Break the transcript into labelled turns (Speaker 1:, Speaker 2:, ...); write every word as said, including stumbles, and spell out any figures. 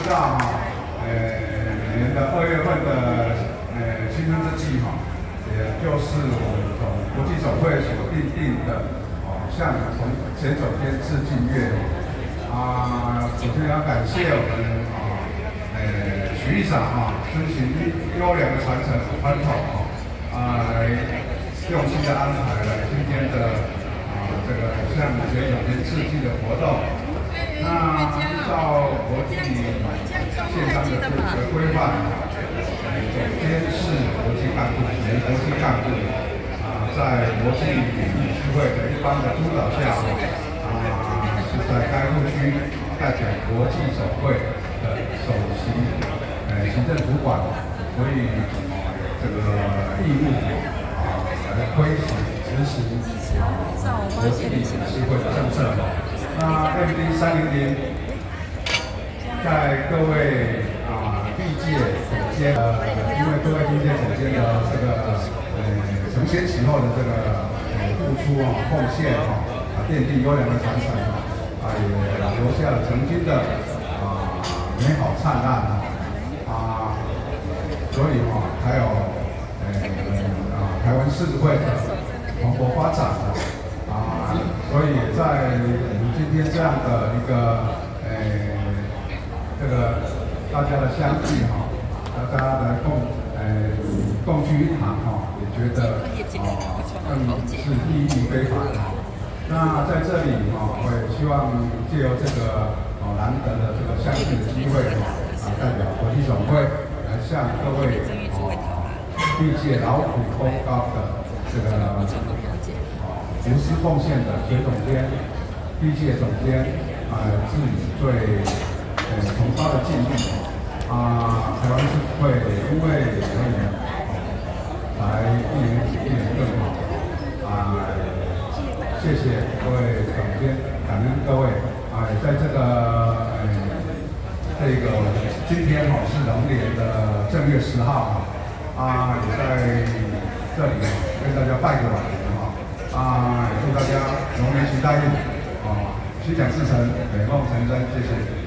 Speaker 1: 照哈，呃，每年的二月份的呃新春之际哈，也就是我们从国际总会所订定的哦，向从前总监致敬月啊，首先要感谢我们啊，呃徐议长啊，遵循优良的传承传统啊，来用心的安排了今天的啊这个向前总监致敬的活动。 那依照国际线上的这个规范，总监是国际干部，为国际干部啊，在国际领域协会的一般的督导下啊，是在该陆区代表国际总会的首席呃行政主管，所以这个义务啊来推行执行啊国际理事会的政策。 那 M D 三零零，在各位啊历届总监呃，因为各位历届总监的这个呃承先启后的这个呃付出啊、贡献啊，啊奠定优良的传承啊，也留下了曾经的啊美好灿烂啊啊，所以啊还有呃啊台湾世会的蓬勃发展的啊，所以在 今天这样的一个呃，这个大家的相聚哈，大家来共呃共聚一堂哈，也觉得啊更是意义非凡哈。那在这里哈，我也希望借由这个哦难得的这个相聚的机会哈，啊代表国际总会来向各位啊历届劳苦功高的这个啊无私奉献的学总监。 历届总监啊，致以最呃崇高的敬意啊！台湾世会因为所以才一年比一年更好啊！谢谢各位总监，感恩各位啊！在这个呃这个今天哈是龙年的正月十号啊，也在这里跟大家拜个晚年哈啊！祝大家龙年行大运！ 心想事成，美梦成真，谢谢。